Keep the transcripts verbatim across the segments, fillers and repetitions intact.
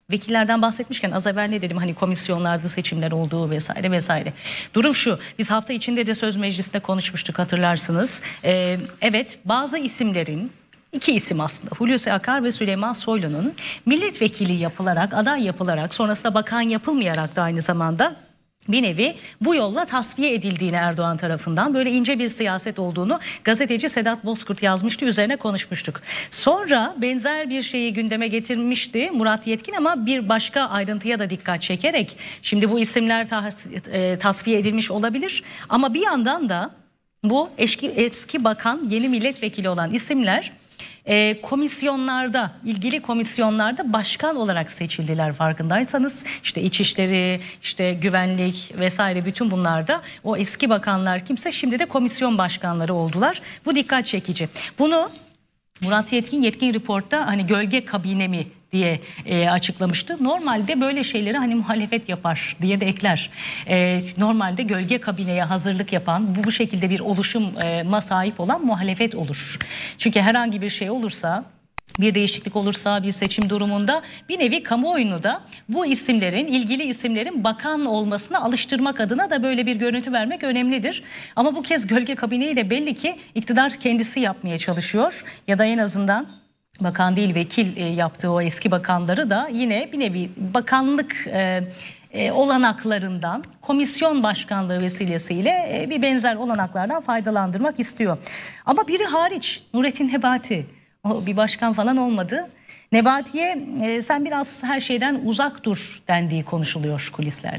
Vekillerden bahsetmişken az evvel ne dedim, hani komisyonlarda seçimler olduğu vesaire vesaire. Durum şu, biz hafta içinde de Söz Meclisi'nde konuşmuştuk, hatırlarsınız. Ee, evet, bazı isimlerin, İki isim aslında, Hulusi Akar ve Süleyman Soylu'nun milletvekili yapılarak, aday yapılarak, sonrasında bakan yapılmayarak da aynı zamanda bir nevi bu yolla tasfiye edildiğini Erdoğan tarafından, böyle ince bir siyaset olduğunu gazeteci Sedat Bozkurt yazmıştı, üzerine konuşmuştuk. Sonra benzer bir şeyi gündeme getirmişti Murat Yetkin ama bir başka ayrıntıya da dikkat çekerek, şimdi bu isimler tas e, tasfiye edilmiş olabilir ama bir yandan da bu eski, eski bakan, yeni milletvekili olan isimler E, komisyonlarda, ilgili komisyonlarda başkan olarak seçildiler, farkındaysanız. İşte İçişleri, işte güvenlik vesaire, bütün bunlarda o eski bakanlar kimse şimdi de komisyon başkanları oldular. Bu dikkat çekici. Bunu Murat Yetkin Yetkin Report'ta hani gölge kabine mi diye e, açıklamıştı. Normalde böyle şeyleri hani muhalefet yapar diye de ekler. E, normalde gölge kabineye hazırlık yapan, bu, bu şekilde bir oluşuma sahip olan muhalefet olur. Çünkü herhangi bir şey olursa, bir değişiklik olursa bir seçim durumunda bir nevi kamuoyunu da bu isimlerin, ilgili isimlerin bakan olmasına alıştırmak adına da böyle bir görüntü vermek önemlidir. Ama bu kez gölge kabineyi de belli ki iktidar kendisi yapmaya çalışıyor ya da en azından bakan değil vekil yaptığı o eski bakanları da yine bir nevi bakanlık e, e, olanaklarından, komisyon başkanlığı vesilesiyle e, bir benzer olanaklardan faydalandırmak istiyor. Ama biri hariç, Nurettin Nebati, o bir başkan falan olmadı. Nebati'ye e, sen biraz her şeyden uzak dur dendiği konuşuluyor kulislerde.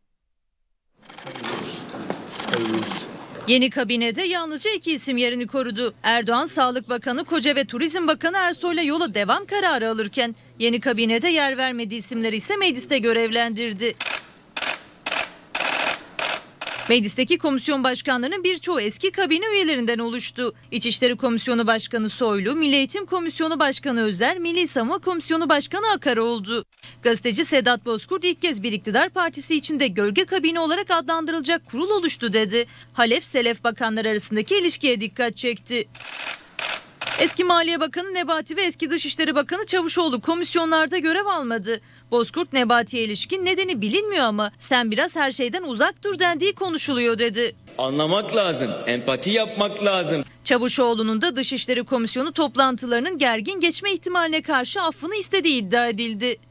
Yeni kabinede yalnızca iki isim yerini korudu. Erdoğan, Sağlık Bakanı Koca ve Turizm Bakanı Ersoy'la yola devam kararı alırken yeni kabinede yer vermediği isimleri ise mecliste görevlendirdi. Meclisteki komisyon başkanlarının birçoğu eski kabine üyelerinden oluştu. İçişleri Komisyonu Başkanı Soylu, Milli Eğitim Komisyonu Başkanı Özler, Milli Savunma Komisyonu Başkanı Akar oldu. Gazeteci Sedat Bozkurt ilk kez bir iktidar partisi içinde gölge kabine olarak adlandırılacak kurul oluştu dedi. Halef Selef bakanlar arasındaki ilişkiye dikkat çekti. Eski Maliye Bakanı Nebati ve eski Dışişleri Bakanı Çavuşoğlu komisyonlarda görev almadı. Bozkurt, Nebati'ye ilişkin nedeni bilinmiyor ama sen biraz her şeyden uzak dur dendiği konuşuluyor dedi. Anlamak lazım, empati yapmak lazım. Çavuşoğlu'nun da Dışişleri Komisyonu toplantılarının gergin geçme ihtimaline karşı affını istediği iddia edildi.